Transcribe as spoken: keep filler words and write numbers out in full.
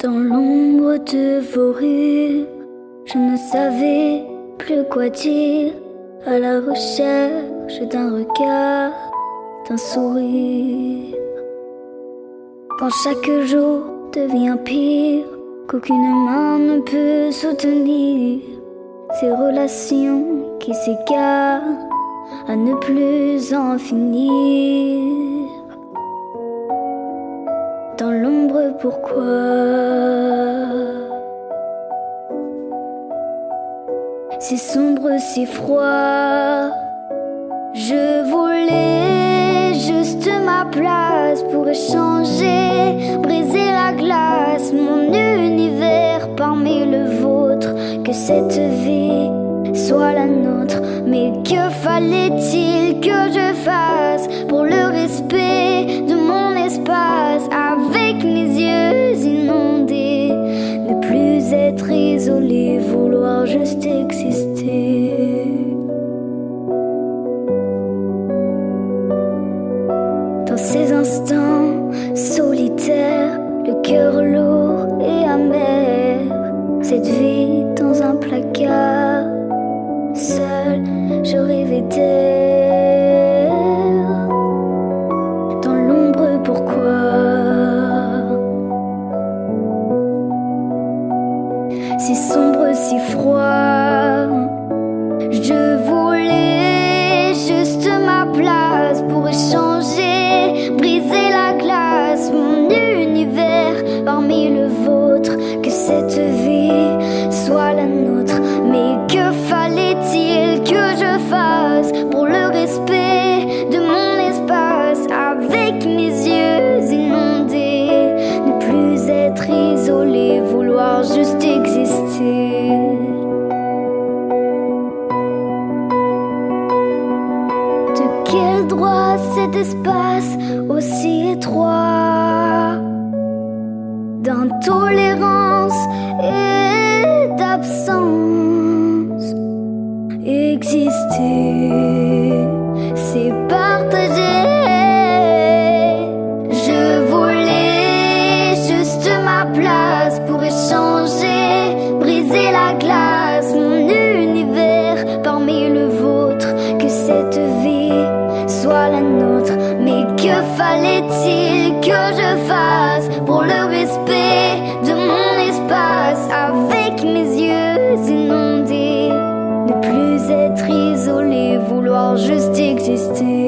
Dans l'ombre de vos rues, je ne savais plus quoi dire, à la recherche d'un regard, d'un sourire. Quand chaque jour devient pire, qu'aucune main ne peut soutenir ces relations qui s'égarent à ne plus en finir. Dans l'ombre, pourquoi si sombre, si froid? Je voulais juste ma place pour échanger, briser la glace, mon univers parmi le vôtre. Que cette vie soit la nôtre. Mais que fallait-il que je fasse pour le respect de mon espace? Avec mes yeux inondés, ne plus être isolé, vouloir juste exister. Dans ces instants solitaires, le cœur lourd et amer, cette vie dans un placard, seul je rêvais d'elle. Dans l'ombre, pourquoi si sombre, si froid? Je voulais juste ma place pour échanger, briser la glace, mon univers parmi le vôtre. Que cette vie soit la nôtre. Mais que fallait-il que je fasse pour le respect de mon espace? Avec mes yeux inondés, ne plus être isolé, vouloir juste exister. De quel droit cet espace aussi étroit d'intolérance et d'absence? Exister, c'est partager. Je voulais juste ma place pour échanger, briser la glace, mon univers parmi le vôtre. Que cette vie soit la nôtre. Mais que fallait-il que je fasse pour le respect de mon espace? Avec mes yeux inondés, ne plus être isolé, vouloir juste exister.